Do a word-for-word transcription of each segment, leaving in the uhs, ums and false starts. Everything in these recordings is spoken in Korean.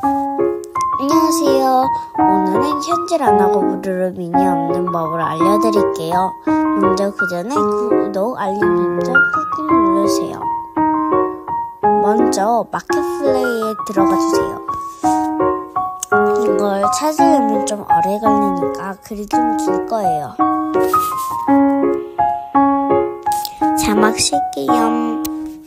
안녕하세요. 오늘은 현질 안 하고 무료로 미니 없는 법을 알려드릴게요. 먼저 그 전에 구독, 알림 설정 꾹꾹 누르세요. 먼저 마켓플레이에 들어가 주세요. 이걸 찾으려면 좀 오래 걸리니까 글이 좀 길 거예요. 자막 쉴게요.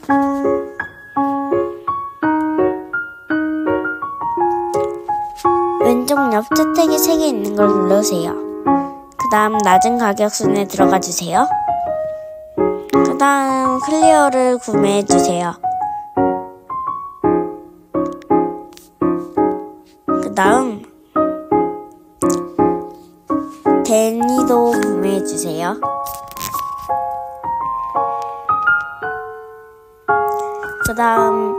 왼쪽 옆 채택이 세 개 있는 걸 누르세요. 그 다음 낮은 가격 순에 들어가 주세요. 그 다음 클리어를 구매해 주세요. 그 다음 데니도 구매해 주세요. 그 다음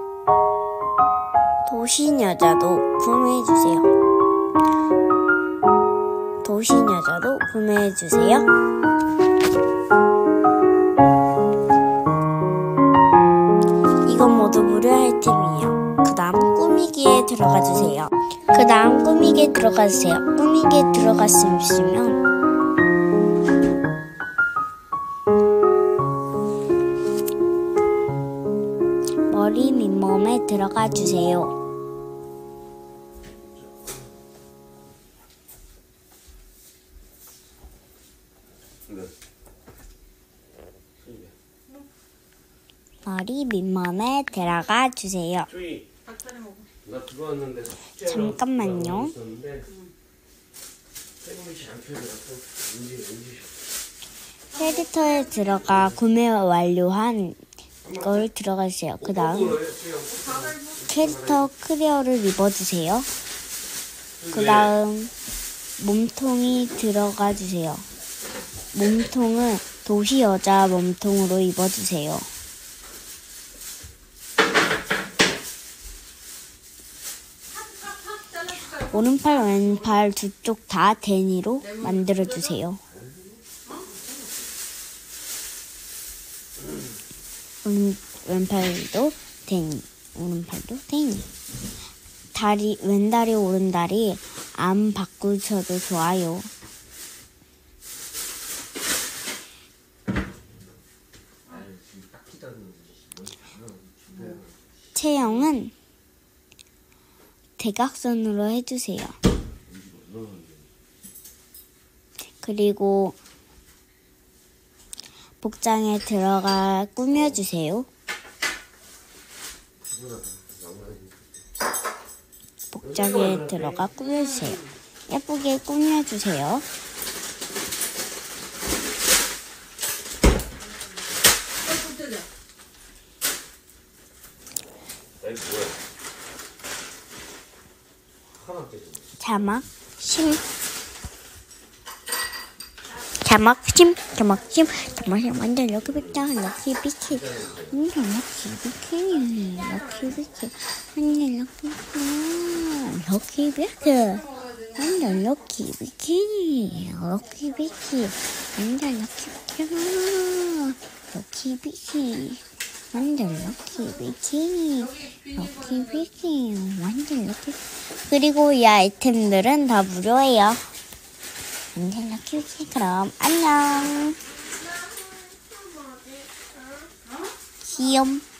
도시여자도 구매해주세요. 도시여자도 구매해주세요. 이건 모두 무료 아이템이에요. 그 다음 꾸미기에 들어가주세요. 그 다음 꾸미기에 들어가주세요. 꾸미기에 들어갔으면 머리 밑몸에 들어가주세요. 머리 밑몸에 들어가 주세요. 잠깐만요. 캐릭터에 들어가 구매 완료한 걸 들어가 주세요. 그 다음 캐릭터 클리어를 입어주세요. 그 다음 몸통이 들어가 주세요. 몸통은 도시여자 몸통으로 입어주세요. 오른팔 왼팔 두 쪽 다 데니로 만들어주세요. 오른, 왼팔도 데니, 오른팔도 데니. 다리, 왼다리, 오른다리 안 바꾸셔도 좋아요. 체형은 대각선으로 해주세요. 그리고 복장에 들어가 꾸며주세요. 복장에 들어가 꾸며주세요. 예쁘게 꾸며주세요. 자막 심 자막 심 자막 심 자막 심 완전 럭키 비키 럭키 비키 완전 럭키 비키 럭키 비키 완전 럭키 비키 럭키 비키 완전 럭키 비키 럭키 비키 완전 럭키 비키 럭키 비키 완전 럭키 비키 럭키 비키 완전 럭키. 그리고 이 아이템들은 다 무료예요. 완전 럭키 비키. 그럼 안녕. 귀염.